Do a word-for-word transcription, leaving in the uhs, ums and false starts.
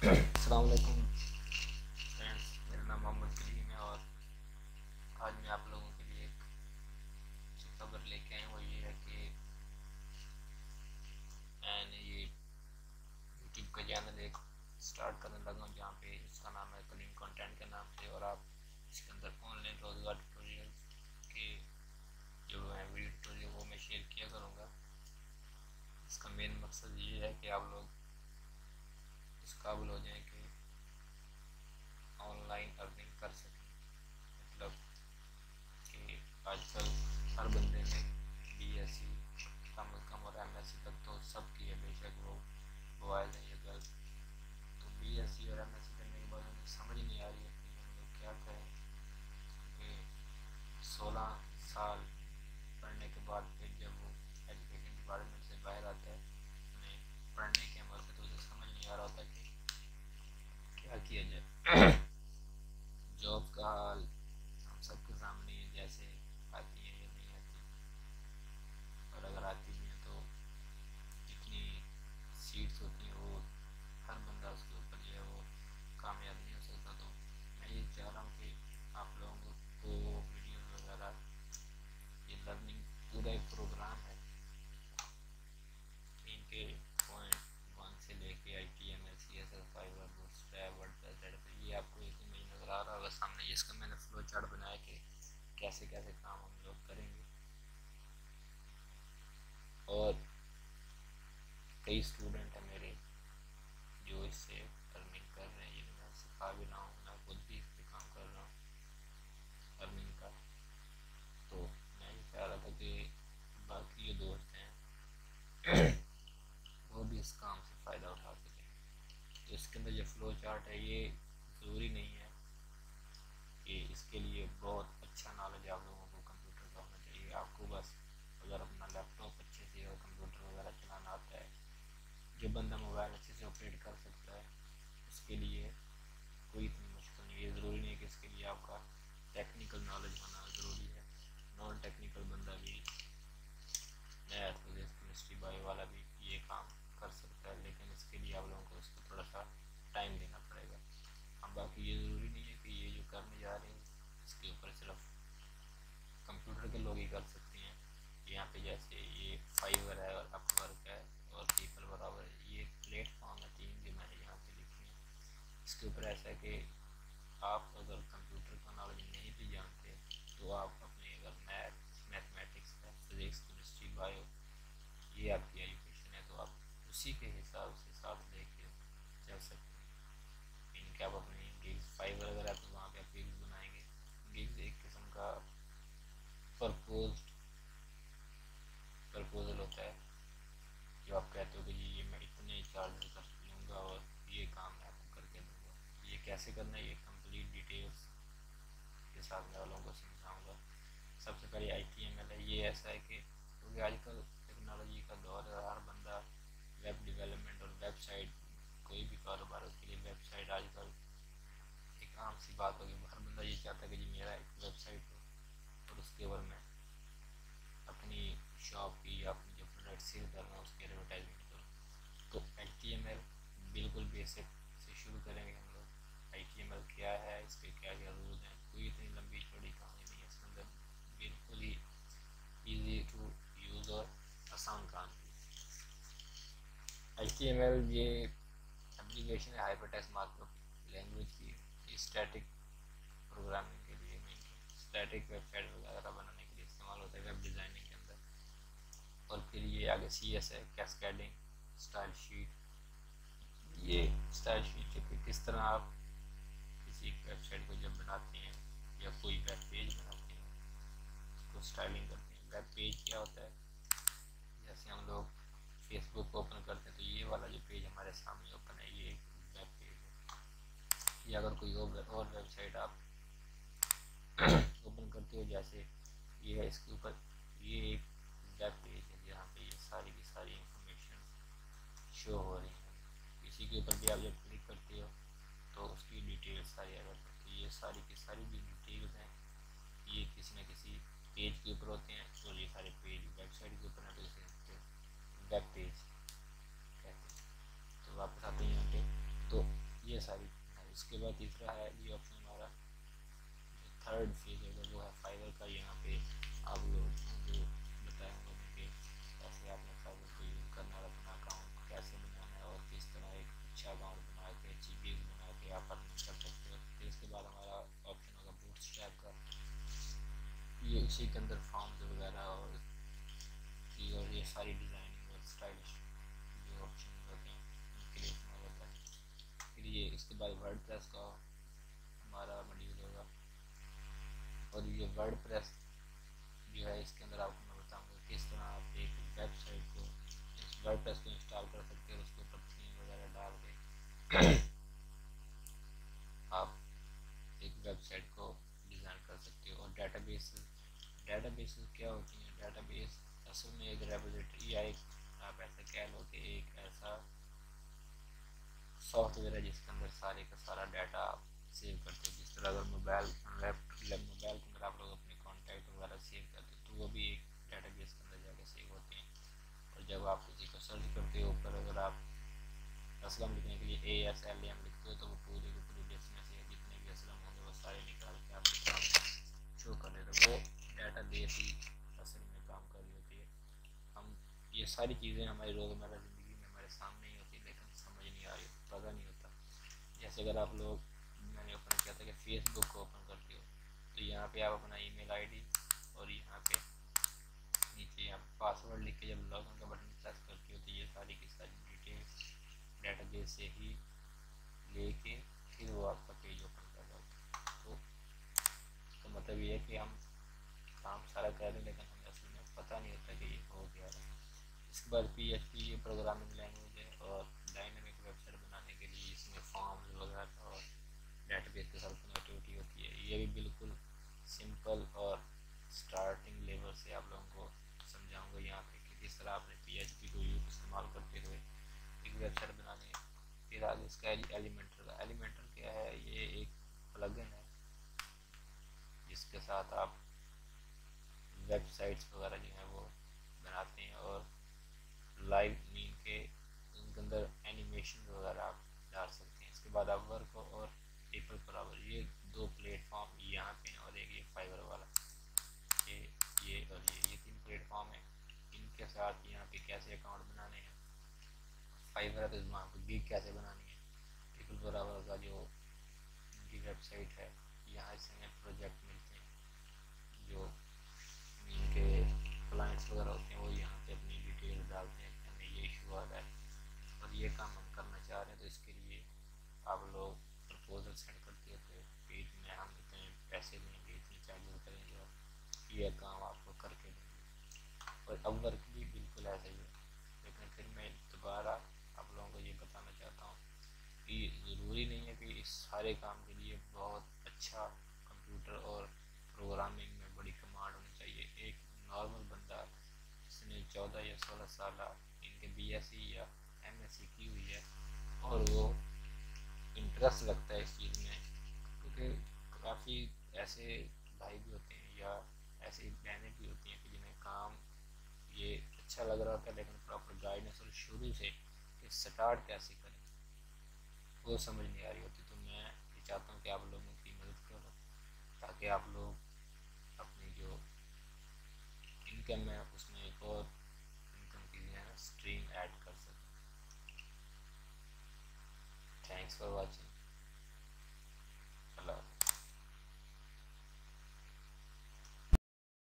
अस्सलाम वालेकुम फ्रेंड्स, मेरा नाम मोहम्मद कलीम है और आज मैं आप लोगों के लिए एक जो खबर लेके आया हूँ वो ये है कि मैंने ये यूट्यूब का चैनल एक स्टार्ट करने लगा हूँ जहाँ पे इसका नाम है कलीम कंटेंट के नाम से। और आप इसके अंदर ऑनलाइन रोजगार ट्यूटोरियल के जो है वीडियो ट्यूटोरियल वो मैं शेयर किया करूँगा। इसका मेन मकसद ये है कि आप लोग इस काबिल हो जाएँ कि ऑनलाइन अर्निंग कर सकें। मतलब कि आजकल हर बंदे ने बी एस सी कम अज़ कम और एम एस सी तक तो सब की है, बेशक वो बॉयज़ हैं या गर्ल्स। तो बी एस सी और एम एस सी करने के बाद उन्हें समझ नहीं आ रही है कि हम लोग क्या करें, क्योंकि सोलह साल पढ़ने के बाद फिर जब वो एजुकेशन डिपार्टमेंट से बाहर आता है उन्हें पढ़ने के अमल से, तो उसे समझ नहीं आ रहा होता कि क्या किया जाए। जॉब का हाल हम सबके सामने है, जैसे आती है या नहीं आती, और अगर आती भी है तो जितनी सीट्स होती हैं वो हर बंदा उसके ऊपर जो है वो कामयाब नहीं हो सकता। तो मैं ये चाह रहा हूँ कि आप लोगों को वीडियो वगैरह, ये लर्निंग पूरा एक प्रोग्राम है, इनके पॉइंट वन से लेके I T M L C S S Fiverr Bootstrap WordPress, ये आपको एक इमेज नज़र आ रहा होगा सामने। इसका मैंने फ्लो चार्ट बनाया कि कैसे कैसे काम हम लोग करेंगे। और कई स्टूडेंट हैं मेरे जो इससे अर्निंग कर रहे हैं, ये मैं सिखा भी रहा हूँ, मैं खुद भी इस पर काम कर रहा हूँ अर्निंग का। तो मैं ये चाह रहा था कि बाकी जो दोस्त हैं वो भी इस काम से फ़ायदा उठा सकें। तो इसके अंदर जो फ्लो चार्ट है ये ज़रूरी नहीं है कि इसके लिए बहुत अच्छा नॉलेज आप लोगों को कंप्यूटर का होना चाहिए। आपको बस अगर अपना लैपटॉप अच्छे से और कंप्यूटर वगैरह चलाना आता है, जो बंदा मोबाइल अच्छे से ऑपरेट कर सकता है, उसके लिए कोई इतनी मुश्किल नहीं है। ज़रूरी नहीं है कि इसके लिए आपका टेक्निकल नॉलेज होना ज़रूरी है। नॉन टेक्निकल बंदा भी, मैथ फिजिक्स केमिस्ट्री बायो वाला भी ये काम कर सकता है, लेकिन इसके लिए आप लोगों को इसको थोड़ा सा टाइम देना पड़ेगा। अब बाकी ये ज़रूरी नहीं है कि ये जो करने जा रहे हैं इसके ऊपर सिर्फ कंप्यूटर के लोग ही कर सकते हैं। यहाँ पे जैसे ये फाइवर है और अपवर्क है और पीपल बराबर है, ये प्लेटफॉर्म है तीन जो मैंने यहाँ पे लिखे हैं। इसके ऊपर ऐसा है कि आप अगर कंप्यूटर का नॉलेज नहीं भी जानते तो आप अपने अगर मैथ मैथमेटिक्स है, फिजिक्स केमिस्ट्री बायो, ये आपकी एजुकेशन है, तो आप उसी के हिसाब से साथ लेके चल सकते हैं। इनके आप अपने गिग्स फाइवर अगर है तो वहाँ पे आप गिग्स बनाएंगे। गिग्स एक किस्म का प्रपोज्ड प्रपोजल होता है, जो आप कहते हो कि जी ये मैं इतने चार्ज कर लूँगा और ये काम मैं आपको करके दूँगा। ये कैसे करना है, ये कंप्लीट डिटेल्स के साथ मैं लोगों को समझाऊँगा। सबसे पहले आई टी एम एल है। ये ऐसा है कि क्योंकि आजकल टेक्नोलॉजी का दौर है, हर बंदा वेब डेवलपमेंट और वेबसाइट, कोई भी कारोबार उसके लिए वेबसाइट आजकल एक आम सी बात होगी। हर बंदा ये चाहता है कि जी मेरा एक वेबसाइट हो और उसके ऊपर मैं अपनी शॉप की या अपनी जो प्रोडक्ट सेल कर रहा हूँ उसकी एडवर्टाइजमेंट करूँ। तो एच टी एम एल बिल्कुल बेसिक से शुरू करेंगे हम लोग। एच टी एम एल क्या है, इसके क्या क्या रूल हैं, कोई इतनी लंबी चौड़ी कहानी नहीं है इसके अंदर, बिल्कुल ही ईजी टू यूज़ और आसान काम है। एच टी एम एल ये एप्लीकेशन है हाइपरटेक्स्ट मार्कअप लैंग्वेज की, स्टैटिक प्रोग्रामिंग के लिए, स्टैटिक वेबसाइट वगैरह बनाने के लिए इस्तेमाल होता है वेब डिज़ाइनिंग के अंदर। और फिर ये आगे सी एस है, कैस्केडिंग स्टाइल शीट। ये स्टाइल शीट है कि किस तरह आप किसी वेबसाइट को जब बनाते हैं या कोई वेब पेज बनाते हैं उसको स्टाइलिंग करते हैं। वेब पेज क्या होता है, जैसे हम लोग फेसबुक ओपन करते हैं तो ये वाला जो पेज हमारे सामने ओपन है ये एक वेब पेज है। या अगर कोई और वेबसाइट आप ओपन करते हो जैसे ये है, इसके ऊपर ये एक वेब पेज है जहाँ पे ये सारी की सारी इंफॉर्मेशन शो हो रही है। इसी के ऊपर भी आप जब क्लिक करते हो तो उसकी डिटेल्स सारी आ जाती है। तो ये सारी की सारी जो डिटेल्स हैं ये किसी न किसी पेज के ऊपर होते हैं, और ये सारे पेज वेबसाइट के ऊपर है तो इसे वेब पेज कहते हैं। तो वापस आते हैं यहाँ पे, तो ये सारी। उसके बाद तीसरा है ये ऑप्शन हमारा जो थर्ड फेज होगा वो है फाइवर का। यहाँ पे आप लोग जो बताया मैंने कि कैसे आपने फाइवर को यूज़ करना है, अपना अकाउंट कैसे बनाना है और किस तरह एक अच्छा अकाउंट बना के अच्छी बेस बना के आप अर्निंग कर सकते हो। फिर इसके बाद हमारा ऑप्शन होगा बूटस्ट्रैप का। ये इसी के अंदर फॉर्म्स वगैरह और ये और ये सारी डिज़ाइनिंग और स्टाइलिश जो ऑप्शन होते हैं उनके लिए इस्तेमाल होता है। फिर ये इसके बाद वर्डप्रेस का हमारा मॉड्यूल होगा। और ये वर्डप्रेस जो है इसके अंदर आपको मैं बताऊंगा किस तरह आप एक वेबसाइट को इस वर्डप्रेस को इंस्टॉल कर सकते हो और उसके ऊपर थीम वगैरह डाल के आप एक वेबसाइट को डिज़ाइन कर सकते हो। और डेटाबेस डेटाबेस क्या होती हैं? डेटाबेस असल में एक रेपोजिटरी या एक आप ऐसा कह लो कि एक ऐसा सॉफ्टवेयर है जिसके अंदर सारे का सारा डाटा आप सेव करते हो। जिस तरह अगर मोबाइल मोबाइल के अंदर आप लोग अपने कॉन्टैक्ट वगैरह सेव करते हो तो वो भी एक डेटाबेस के अंदर जाके सेव होते हैं। और जब आप किसी को सर्च करते हो ऊपर अगर आप असलम लिखने के लिए ए एस एल एम लिखते हो तो वो पूरे के पूरे लिस्ट में से जितने भी असलम होंगे वो सारे निकाल के आपके सामने शो कर देते हैं। वो डेटाबेस ही असल में काम कर रही होती है। हम ये सारी चीज़ें हमारी रोज़मर्रा ज़िंदगी में हमारे सामने ही होती है लेकिन समझ नहीं आ रही, पता नहीं होता। जैसे अगर आप लोग मैंने ओपन किया था कि फेसबुक को ओपन करते हो तो यहाँ पे आप अपना ईमेल आईडी और यहाँ पे नीचे आप पासवर्ड लिख के जब लॉगिन का बटन प्रेस करते हो तो ये सारी की सारी डिटेल्स डेटाबेस से ही लेके फिर वो आपका पेज ओपन कर रहा होता है। तो, तो मतलब ये है कि हम काम सारा कर रहे हैं लेकिन हमें असल में पता नहीं होता कि ये हो क्या रहा है। इसके बाद पी एच पी ये प्रोग्रामिंग लैंग्वेज है और डायनामिक वेबसाइट बनाने के लिए इसमें फॉर्म्स वगैरह और डेटाबेस के साथ कनेक्टिविटी होती है। ये भी बिल्कुल सिंपल और स्टार्टिंग लेवल से आप लोगों को समझाऊंगा यहाँ पे कि किस तरह आपने पी एच पी को यूज इस्तेमाल करते हुए एक वेबसाइट बनानी है। फिर आगे इसका एलिमेंटर का एलिमेंटर क्या है? ये एक प्लगइन है जिसके साथ आप वेबसाइट्स वगैरह जो है वो बनाते हैं और लाइव मीन के उनके अंदर एनिमेशन वगैरह आप डाल सकते हैं। इसके बाद आप वर्क और पेपर पर आवर ये दो प्लेटफॉर्म यहाँ पे और एक ये फाइवर वाला ये ये और ये ये तीन प्लेटफॉर्म है। इनके साथ यहाँ पे कैसे अकाउंट बनाने हैं, फाइवर तो वहाँ पर गिग कैसे बनानी है, पेपर पर आवर का जो उनकी वेबसाइट है यहाँ से हमें प्रोजेक्ट मिलते हैं। जो इनके क्लाइंट्स वगैरह होते हैं वो यहाँ पे अपनी डिटेल डालते हैं कि हमें ये इशू आ रहा है और ये काम हम करना चाह रहे हैं तो इसके लिए आप लोग प्रपोजल सेंड करते हो तो पेज में हम इतने पैसे देंगे, इतनी चार्जेस करेंगे और ये काम आपको करके देंगे। और अपवर्क भी बिल्कुल ऐसा ही है। लेकिन फिर मैं दोबारा आप लोगों को ये बताना चाहता हूँ कि ज़रूरी नहीं है कि इस सारे काम के लिए बहुत अच्छा कंप्यूटर और प्रोग्रामिंग में बड़ी कमांड होनी चाहिए। एक नॉर्मल बंदा जिसने चौदह या सोलह साल इनके बी एस सी या एम एस सी की हुई है और वो इंटरेस्ट लगता है इस चीज़ में, क्योंकि काफ़ी ऐसे भाई भी होते हैं या ऐसी बहनें भी होती हैं कि जिन्हें काम ये अच्छा लग रहा होता है लेकिन प्रॉपर गाइडेंस और शुरू से कि स्टार्ट कैसे करें वो समझ नहीं आ रही होती। तो मैं ये चाहता हूँ कि आप लोगों की मदद करो ताकि आप लोग अपनी जो इनकम है उसमें एक और इनकम की जो है ना स्ट्रीम ऐड कर सकें। Thanks for watching.